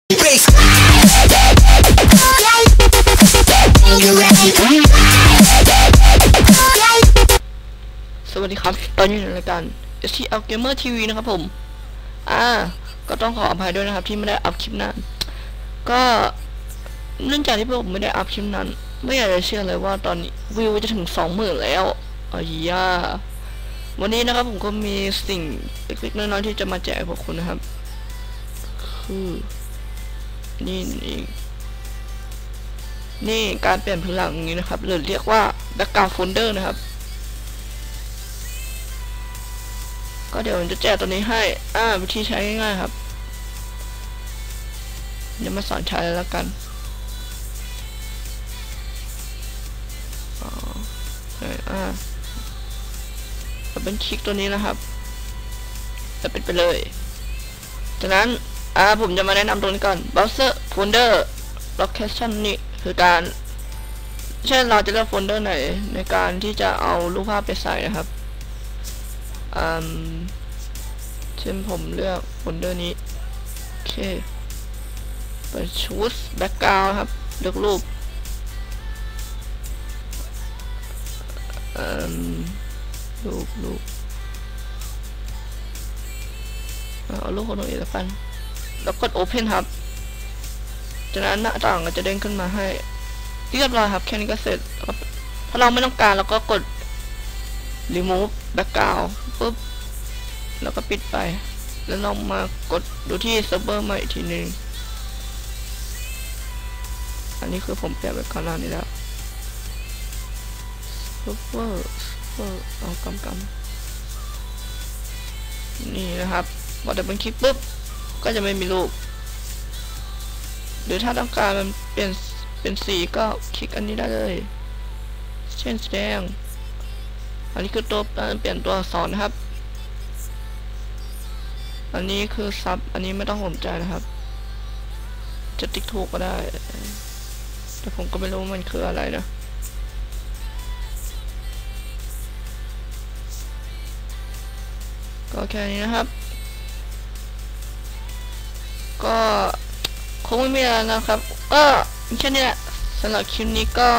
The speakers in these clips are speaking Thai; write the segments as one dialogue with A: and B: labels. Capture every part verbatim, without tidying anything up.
A: สวัสดีครับตอนนี้ในรายการ เอส ที แอล Gamer ที วี นะครับผมอ่าก็ต้องขออภัยด้วยนะครับที่ไม่ได้อัพคลิปนานก็เนื่องจากที่ผมไม่ได้อัพคลิปนั้นไม่อยากจะเชื่อเลยว่าตอนนี้วิวจะถึงสองหมื่นแล้วอ้ยาวันนี้นะครับผมก็มีสิ่งเล็กๆน้อยๆที่จะมาแจกพวกคุณนะครับคือนี่นี่นี่การเปลี่ยนพื้นหลังนี้นะครับหรือเรียกว่า background folder นะครับก็เดี๋ยวผมจะแจกตัวนี้ให้อ่าวิธีใช้ง่ายๆครับเดี๋ยวมาสอนใช้แล้วกันอ๋ออ่าเป็นคลิกตัวนี้นะครับจะเป็นไปเลยจากนั้นอ่าผมจะมาแนะนำตัวนี้ก่อน browser folder location นี่คือการเช่นเราจะเลือกโฟลเดอร์ไหนในการที่จะเอารูปภาพไปใส่นะครับอืมเช่นผมเลือกโฟลเดอร์นี้โอเคไป choose background ครับเลือกรูปอืมรูปรูปเอารูปคนอื่นแล้วกันแล้วกด open ครับจากนั้นหน้าต่างก็จะเด้งขึ้นมาให้เรียบร้อยครับแค่นี้ก็เสร็จถ้าเราไม่ต้องการเราก็กด remove background ปุ๊บแล้วก็ปิดไปแล้วเรามากดดูที่เซิร์ฟเวอร์ใหม่อีกทีนึงอันนี้คือผมเปลี่ยนไปก่อนหน้านี้แล้วเซิร์ฟเวอร์เซิร์ฟเวอร์เอากำกำนี่นะครับพอดับเบิลคลิกปุ๊บก็จะไม่มีรูปหรือถ้าต้องการมันเปลี่ยนเป็นสีก็คลิกอันนี้ได้เลยเช่นสีแดงอันนี้คือตัวเปลี่ยนตัวอักษรนะครับอันนี้คือซับอันนี้ไม่ต้องสนใจนะครับจะติ๊กถูกก็ได้แต่ผมก็ไม่รู้มันคืออะไรนะก็แค่นี้นะครับก็คงไม่มีอะไรนะครับก็แค่นี้แหละสำหรับคลิปนี้ก็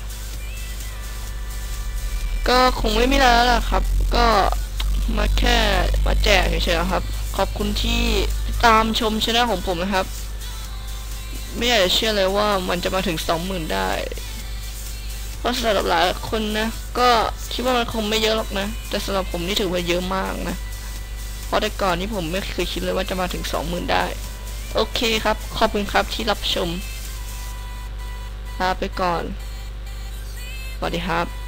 A: ก็คงไม่มีอะไรแล้วล่ะครับก็มาแค่มาแจกเฉยๆครับขอบคุณที่ตามชมช่องของผมนะครับไม่อยากจะเชื่อเลยว่ามันจะมาถึงสองหมื่นได้เพราะสำหรับหลายคนนะก็คิดว่ามันคงไม่เยอะหรอกนะแต่สำหรับผมนี่ถือว่าเยอะมากนะเพราะแต่ก่อนนี้ผมไม่เคยคิดเลยว่าจะมาถึงสองหมื่นได้โอเคครับขอบคุณครับที่รับชมลาไปก่อนสวัสดีครับ